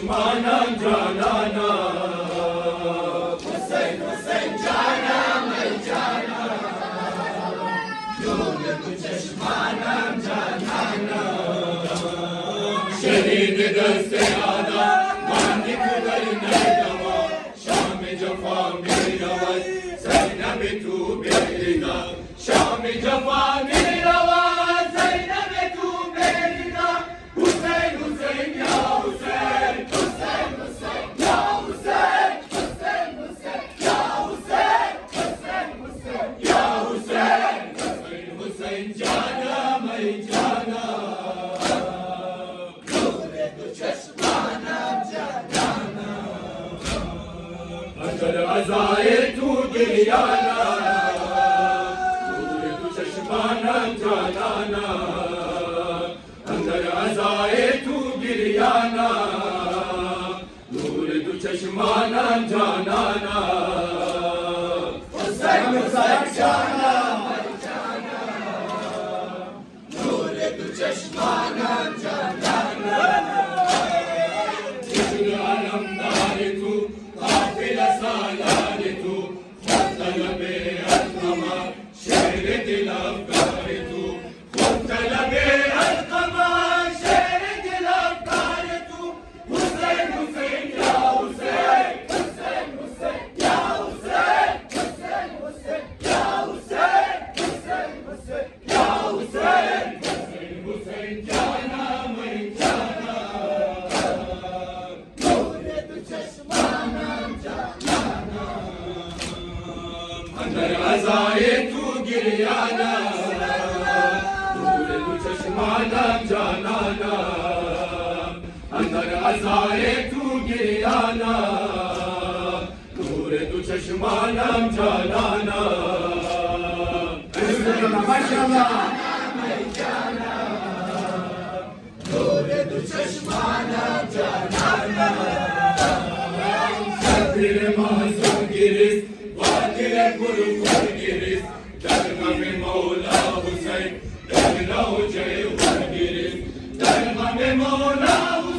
چشمانم جانانم حسین حسین جانم ای جانم نور تو چشمانم جانانم شهید دست آدم ماندی که در نردما شام جفا میرود زینب تو بریدا شام جفا میرود زینب تو بریدا حسین حسین یا حسین حسین حسین یا حسین حسین حسین یا حسین حسین حسین یا حسین حسین حسین جانم ای جانم نور تو چشمانم جانم اجل عزای تو گریانم نور تو چشمانم جانم اندر عزای تو گریانم نور تو چشمانم جانانم حسین حسین جانم نور تو چشمانم جانانم چشم علمدار تو قافل سالار تو خود طلب از قمر شعر دل افکار تو خود طلب از قمر شعر دل افکار تو حسین حسین یا حسین حسین حسین یا حسین حسین حسین یا حسین حسین حسین یا حسین حسین حسین جانم ای جانم نور تو چشمانم جانم اندر عزای تو گریانم نور تو چشمانم جانانم اندر عزای تو گریانم نور تو چشمانم جانانم ماشاءالله نور تو چشمانم جانانم سفیر معصوم گریست وادی پرخون گریست در غم مولا حسین در لوجه خون گریست در غم مولا حسین